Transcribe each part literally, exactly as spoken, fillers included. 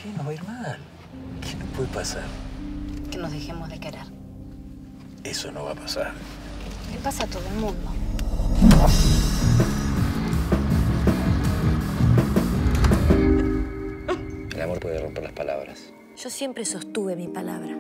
qué nos va a ir mal? ¿Qué nos puede pasar? Que nos dejemos de querer. Eso no va a pasar. Le pasa a todo el mundo. El amor puede romper las palabras. Yo siempre sostuve mi palabra.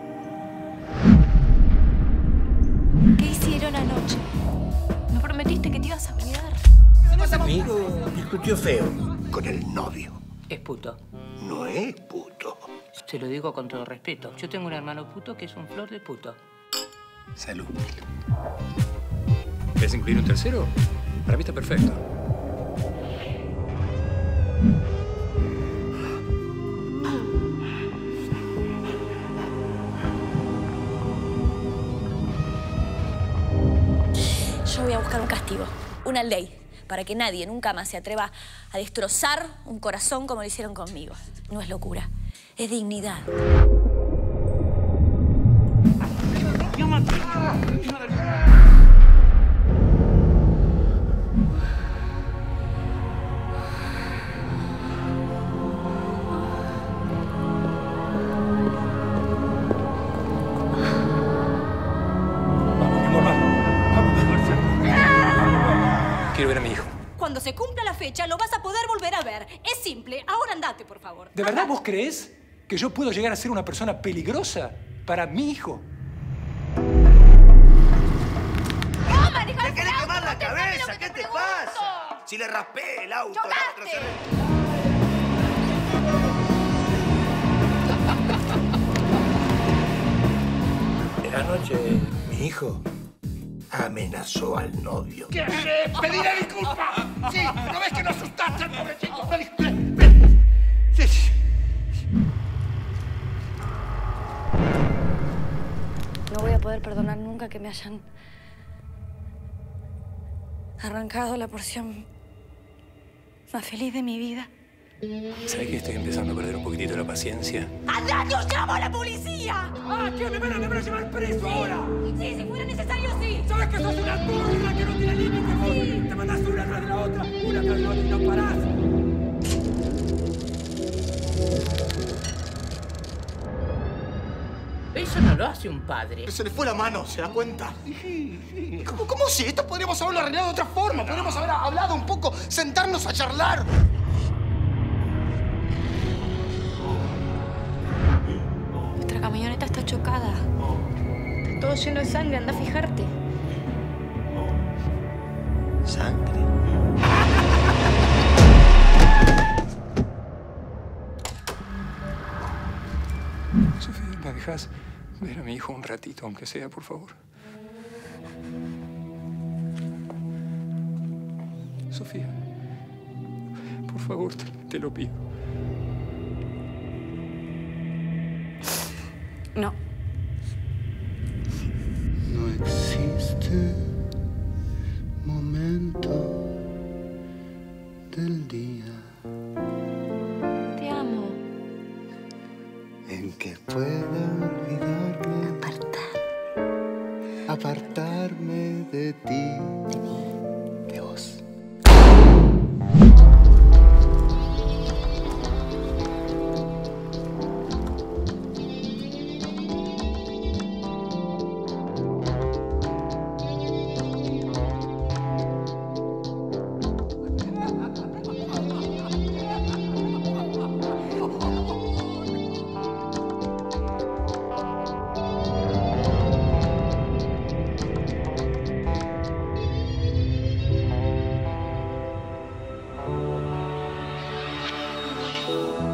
¿Qué hicieron anoche? Me prometiste que te ibas a olvidar. Amigo, discutió feo con el novio. Es puto. No es puto. Te lo digo con todo respeto. Yo tengo un hermano puto que es un flor de puto. Salud. ¿Quieres incluir un tercero? Para mí está perfecto. Yo voy a buscar un castigo, una ley, para que nadie nunca más se atreva a destrozar un corazón como lo hicieron conmigo. No es locura, es dignidad. Quiero ver a mi hijo. Cuando se cumpla la fecha, lo vas a poder volver a ver. Es simple. Ahora andate, por favor. ¿De verdad vos creés que yo puedo llegar a ser una persona peligrosa para mi hijo? ¡No, manejar ¡Te querés quemar la cabeza! ¿Qué te pasa? Si le raspé el auto. ¡Chocaste! Anoche, mi hijo amenazó al novio. ¿Qué haces? ¡Pediré disculpas! Sí, ¿no ves que no asustaste al pobrecito? Ven, ven, ven. Sí, sí. No voy a poder perdonar nunca que me hayan arrancado la porción más feliz de mi vida. ¿Sabes que estoy empezando a perder un poquitito la paciencia? ¡Anda, yo llamo a la policía! ¡Ah, qué! ¿Me van a, me van a llevar preso ahora? Sí, si fuera necesario, sí. ¿Sabes que sos una turra que no tiene límites? Sí. Te mandás una tras de la otra, una tras de la otra y no parás. Eso no lo hace un padre. Se le fue la mano, ¿se da cuenta? ¿Cómo, cómo si? Esto podríamos haberlo arreglado de otra forma. Podríamos haber hablado un poco, sentarnos a charlar. Nuestra camioneta está chocada. Está todo lleno de sangre, anda a fijarte. Sangre. Sofía, ¿me dejas ver a mi hijo un ratito, aunque sea, por favor? Sofía, por favor, te, te lo pido. No. No existe momento del día Te amo. en que pueda olvidarme, Apartar. apartarme de ti, De mí. de vos. Thank you.